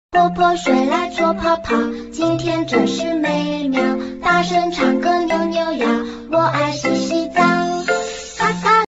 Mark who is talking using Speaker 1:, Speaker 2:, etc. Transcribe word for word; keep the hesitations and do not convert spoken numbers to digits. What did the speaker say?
Speaker 1: 落泼水来搓泡泡，今天真是美妙，大声唱歌扭扭腰，我爱。